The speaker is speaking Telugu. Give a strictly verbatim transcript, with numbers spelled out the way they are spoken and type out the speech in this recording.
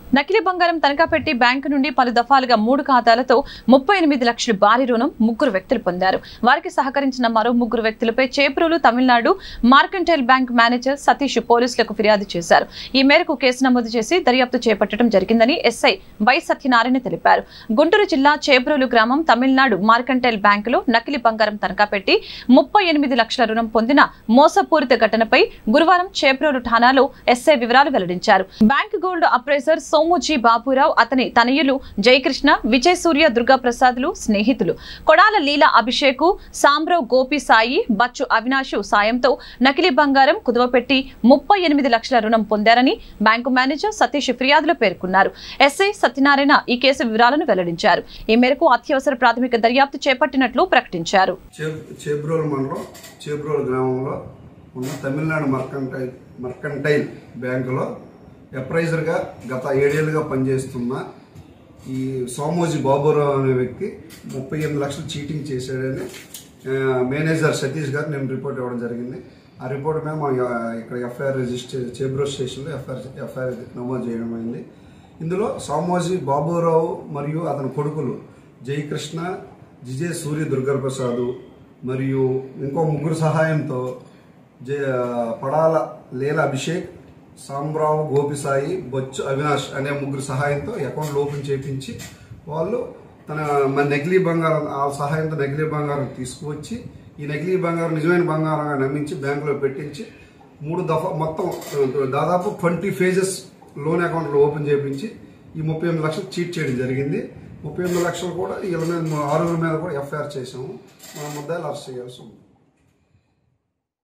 నకిలీ బంగారం తనఖా పెట్టి బ్యాంకు నుండి పలు దఫాలుగా మూడు ఖాతాలతో ముప్పై ఎనిమిది లక్షల భారీ రుణం ముగ్గురు వ్యక్తులు పొందారు. వారికి సహకరించిన మరో ముగ్గురు వ్యక్తులపై Chebrolu Tamil Nadu mercantile bank manager Satish పోలీసులకు ఫిర్యాదు చేశారు. ఈ మేరకు కేసు నమోదు చేసి దర్యాప్తు చేపట్టడం జరిగిందని ఎస్ఐ వై సత్యనారాయణ తెలిపారు. గుంటూరు జిల్లా చేబ్రోలు గ్రామం తమిళనాడు మార్కంటైల్ బ్యాంకులో నకిలీ బంగారం తనఖా పెట్టి ముప్పై ఎనిమిది లక్షల రుణం పొందిన మోసపూరిత ఘటనపై గురువారం చేబ్రోలు ఠాణాలో ఎస్ఐ వివరాలు వెల్లడించారు. Bank gold appraiser Somuji Baburao, అతని తనయులు జయకృష్ణ, విజయ్ సూర్య, దుర్గా ప్రసాద్లు స్నేహితులు కొడాల లీలా అభిషేకు, సాంబ్రావు గోపి సాయి, బచ్చు అవినాషు సాయంతో నకిలీ బంగారం కుదువపెట్టి ముప్పై ఎనిమిది లక్షల రుణం పొందారని బ్యాంకు మేనేజర్ సతీష్ ఫిర్యాదులో పేర్కొన్నారు. ఎస్ఐ సత్యనారాయణ ఈ కేసు వివరాలను వెల్లడించారు. ఈ మేరకు అత్యవసర ప్రాథమిక దర్యాప్తు చేపట్టినట్లు ప్రకటించారు. చేబ్రోలు మండలం చేబ్రోలు గ్రామంలో ఉన్న తమిళనాడు మర్కంటైల్ మర్కంటైల్ బ్యాంకులో అప్రైజర్గా గత ఏడేళ్లుగా పనిచేస్తున్న ఈ సోమోజీ బాబురావు అనే వ్యక్తి ముప్పై ఎనిమిది లక్షలు చీటింగ్ చేశాడని మేనేజర్ సతీష్ గారు నేను రిపోర్ట్ ఇవ్వడం జరిగింది. ఆ రిపోర్ట్ మీద మా ఇక్కడ ఎఫ్ఐఆర్ రిజిస్టర్ చేబ్రో స్టేషన్లో ఎఫ్ఐఆర్ ఎఫ్ఐఆర్ నమోదు చేయడం అయింది. ఇందులో సోమోజీ బాబురావు మరియు అతని కొడుకులు జయకృష్ణ, విజయ్ సూర్య, దుర్గా ప్రసాద్ మరియు ఇంకో ముగ్గురు సహాయంతో జయ పడాల లీలా అభిషేక్, సాంబ్రావు గోపి సాయి, బొచ్చు అవినాష్ అనే ముగ్గురు సహాయంతో అకౌంట్లు ఓపెన్ చేయించి వాళ్ళు తన మన నకిలీ బంగారం ఆ సహాయంతో నకిలీ బంగారం తీసుకువచ్చి ఈ నకిలీ బంగారం నిజమైన బంగారంగా నమ్మించి బ్యాంకులో పెట్టించి మూడు దఫా మొత్తం దాదాపు ట్వంటీ ఫేజెస్ లోన్ అకౌంట్లు ఓపెన్ చేయించి ఈ ముప్పై ఎనిమిది లక్షలు చీట్ చేయడం జరిగింది. ముప్పై ఎనిమిది లక్షలు కూడా వీళ్ళ మీద ఆరుగురి మీద కూడా ఎఫ్ఐఆర్ చేసాము. మన ముద్దాయిలు అరెస్ట్ చేయాల్సి ఉంది.